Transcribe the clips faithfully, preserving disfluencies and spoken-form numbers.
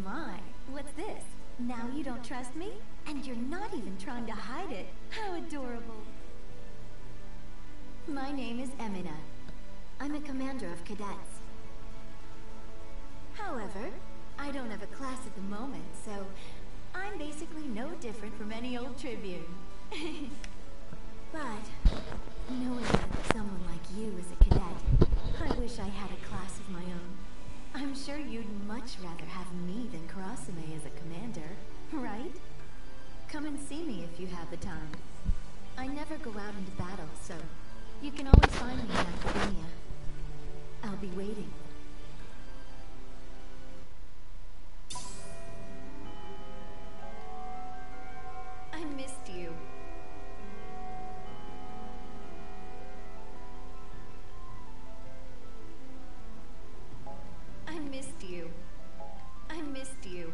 my, what's this? Now you don't trust me? And you're not even trying to hide it. How adorable. My name is Emina. I'm a commander of cadets. However, I don't have a class at the moment, so I'm basically no different from any old Tribune. But, knowing that someone like you is a cadet, I wish I had a class of my own. I'm sure you'd much rather have me than Karasume as a commander, right? Come and see me if you have the time. I never go out into battle, so you can always find me in Academia. I'll be waiting. I missed you. I missed you. I missed you.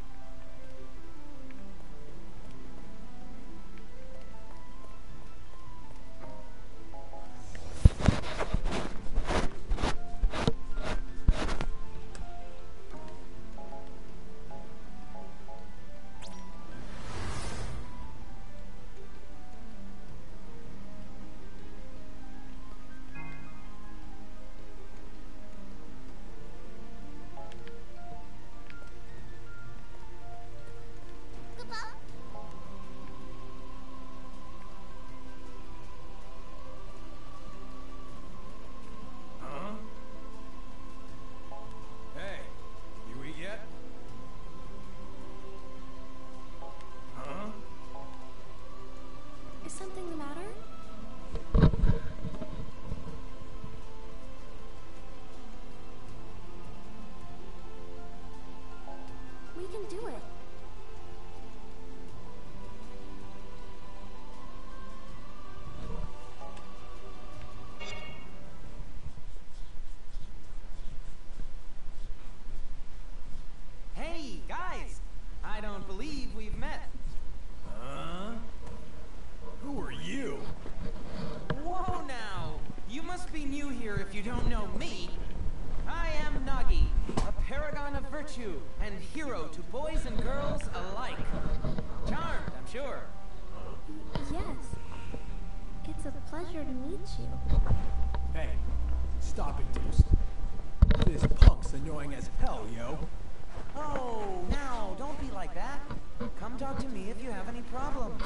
believe we've met. Huh? Who are you? Whoa now! You must be new here if you don't know me. I am Nagi, a paragon of virtue and hero to boys and girls alike. Charmed, I'm sure. Yes. It's a pleasure to meet you. Hey, stop it, Deuce. This punk's annoying as hell, yo. Oh, now, don't be like that. Come talk to me if you have any problems.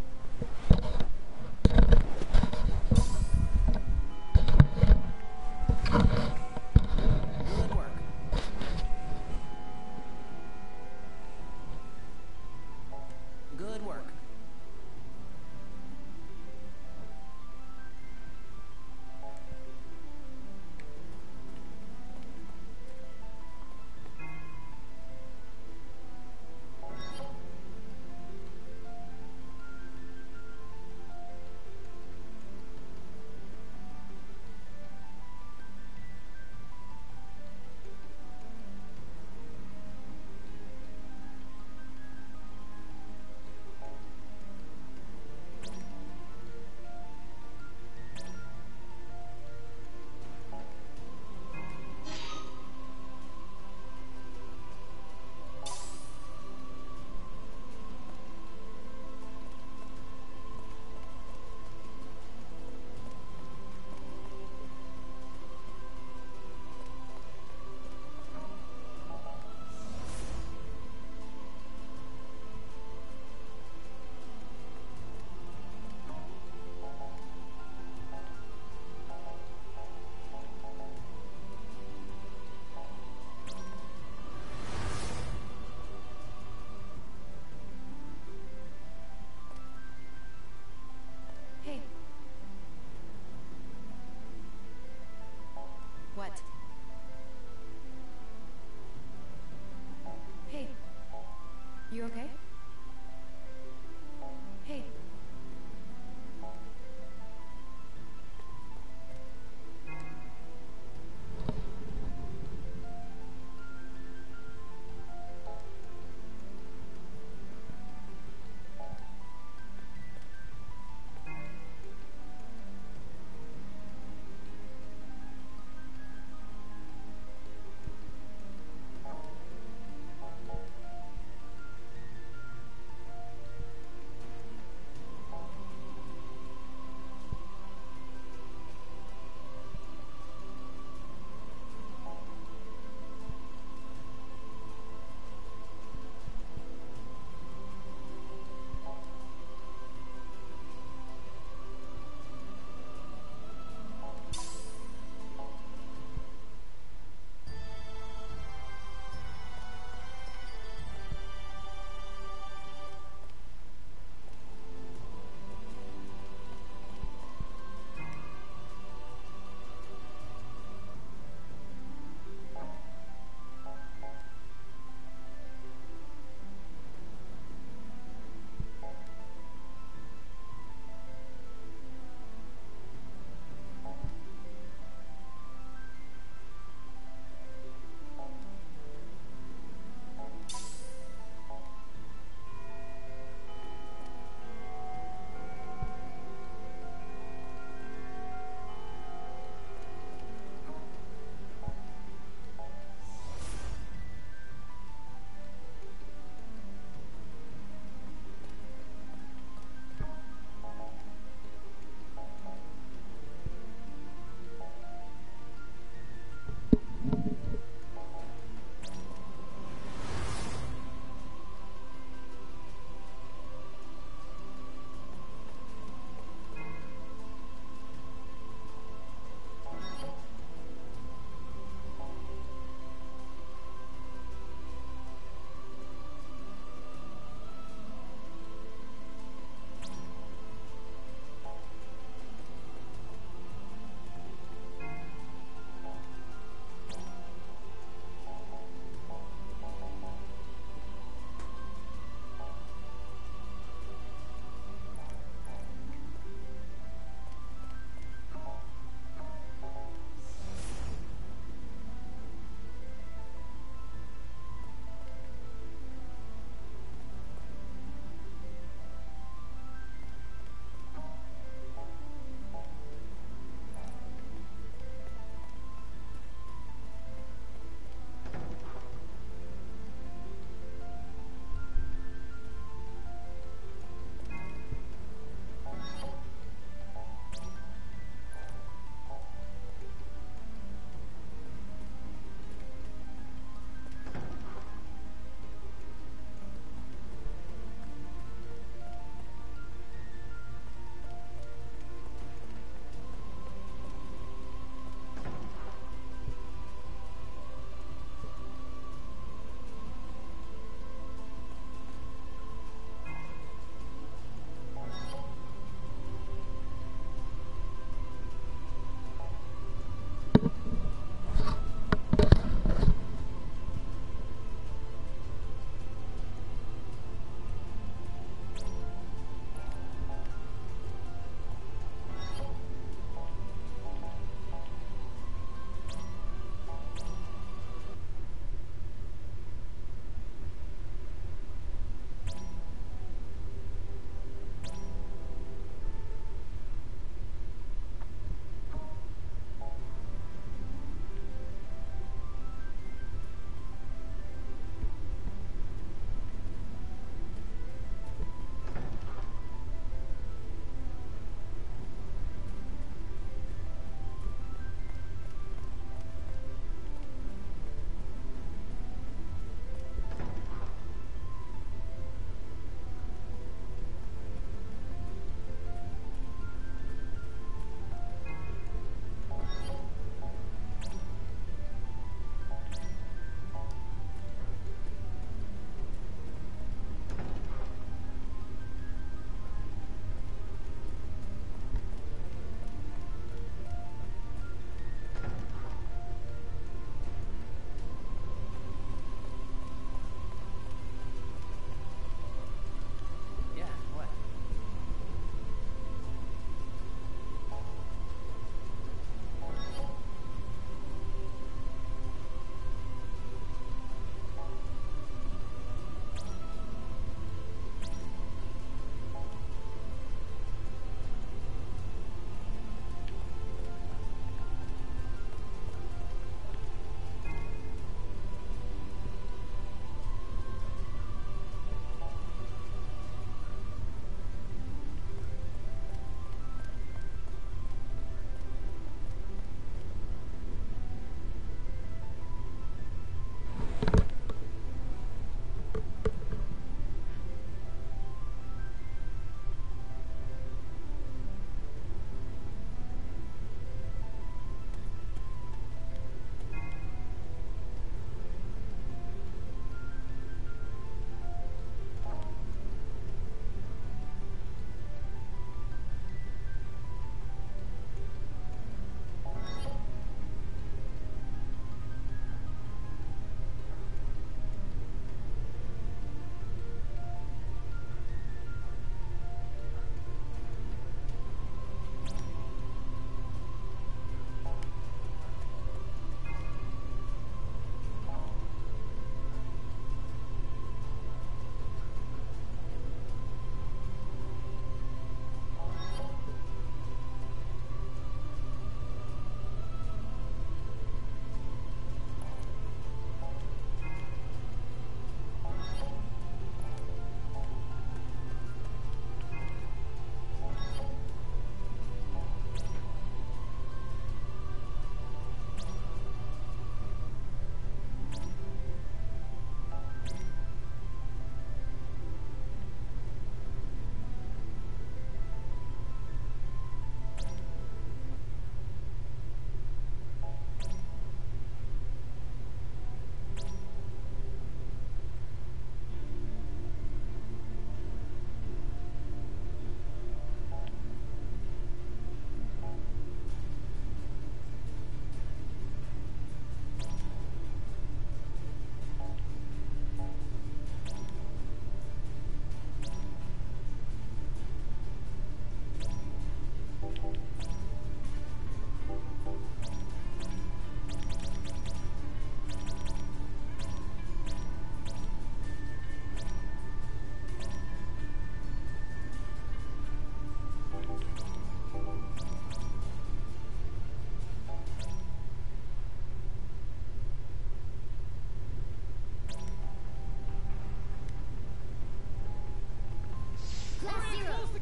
Good work. Good work. What? Hey. You okay? Hey.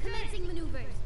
Commencing maneuvers.